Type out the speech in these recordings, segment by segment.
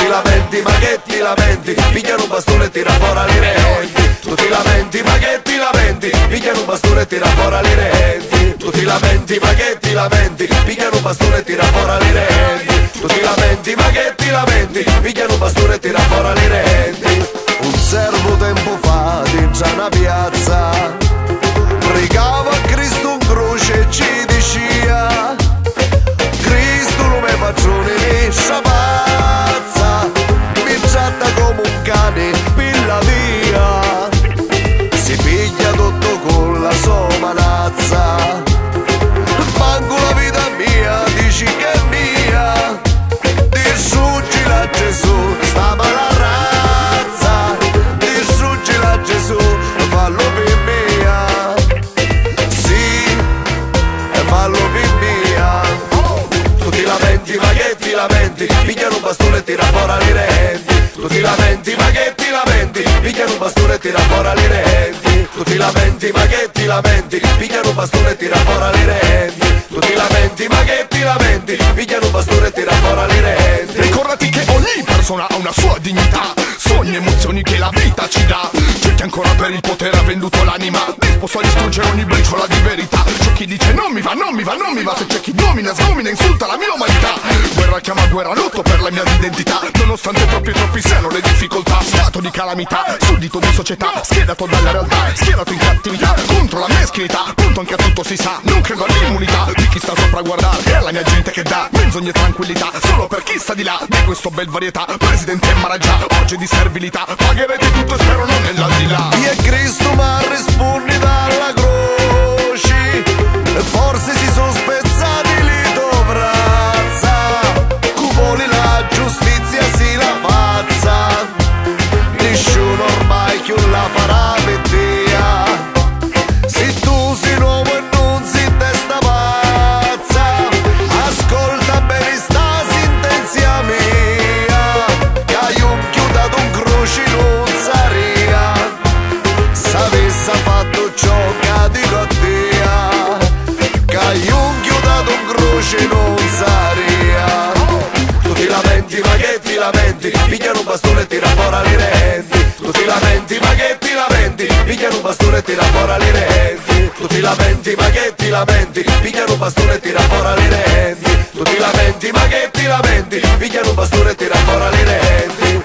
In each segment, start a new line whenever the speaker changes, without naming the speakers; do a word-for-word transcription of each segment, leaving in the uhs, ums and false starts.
ti lamenti, ma che ti lamenti, pigliano un bastone e tira fuori le renti. Tu ti lamenti, ma che ti lamenti, pigliano un bastone e tira fuori le renti. Tu ti lamenti, ma che ti lamenti, pigliano un bastone e tira fuori le renti. Tu ti lamenti, ma che ti lamenti, pigliano un bastone e tira fuori le renti.
Un servo tempo fa dentro una piazza pregava a Cristo un croce e ci diceva: Cristo non è padrone né pazza, mi tratta come un cane per la via, si piglia tutto con la sua manazza. Manco la vita mia dici che è mia, distruggila a Gesù, stava la razza, distruggila a Gesù, fallo per mia, sì, fallo per mia. Tu ti lamenti, ma che ti lamenti, pigliano un bastone e tira fuori le renti. Tu ti lamenti, ma che ti lamenti, pigliano un bastone e tira fuori le renti. Tu ti lamenti, ma che ti lamenti, pigliano un bastone e tira fuori le renti. Tu ti lamenti, ma che ti lamenti, pigliano un bastone e tira fuori le renti.
Ricordati che ogni persona ha una sua dignità, sogni, emozioni che la vita ci dà. C'è chi ancora per il potere ha venduto l'anima, disposto a distruggere ogni briciola di verità. C'è chi dice non mi va, non mi va, non mi va, se c'è chi domina, sgomina, insulta la mia umanità. Guerra chiama guerra, lotto per la mia identità, nonostante troppi troppi siano le difficoltà. Stato di calamità, suddito di società, schedato dalla realtà, schierato in cattività, contro la meschinità, pronto anche a tutto si sa. Non credo all'immunità di chi sta sopra a guardare, è la mia gente che dà menzogne e tranquillità, solo per chi sta di là di questo bel varietà. Presidente e Maraggia, oggi di servilità, pagherete tutto e spero non nell'aldilà.
E Cristo ma rispondi dalla croce, forse si sono spezzati li dovrazza, cupoli la giustizia si la fazza, nessuno ormai più la farà per te. Se tu sei nuovo e non sei testa pazza, ascolta bene sta sentenzia mia, che hai un chiudato un croce non saria, se avesse fatto ciò che dico a te, che hai un chiudato un croce non saria.
Tu ti lamenti, ma che ti lamenti, pigliano un bastone e tira fuori le renti. Tu ti lamenti, ma che ti lamenti, pigliano un bastone e tira fuori le renti. Tu ti lamenti, ma che ti lamenti, pigliano un bastone e tira fuori le renti. Tu ti lamenti, ma che ti lamenti, pigliano un bastone e tira fuori le renti.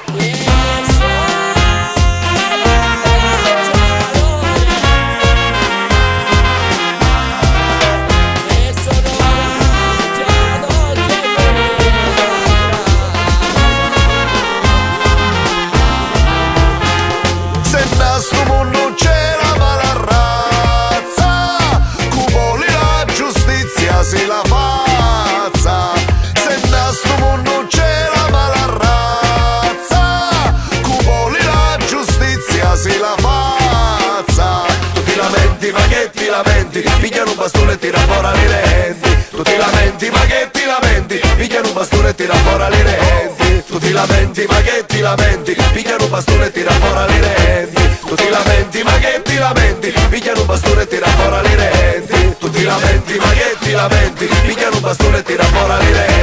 Sto mondo c'era ma la razza, cupoli la giustizia si la fazza. Se da sto mondo c'era ma la razza, cupoli la giustizia si la fazza.
Tu ti lamenti, ma che ti lamenti, pigliano un bastone e tira fuori le renti. Tu ti lamenti, ma che ti lamenti, pigliano un bastone e tira fuori le renti. Tu ti lamenti, ma che ti lamenti, pigliano un bastone e tira fuori le renti. Tu ti lamenti, ma che ti lamenti, pigliano un bastone e tira fuori le renti. Tu ti lamenti, ma che ti lamenti, pigliano un bastone e tira fuori le renti.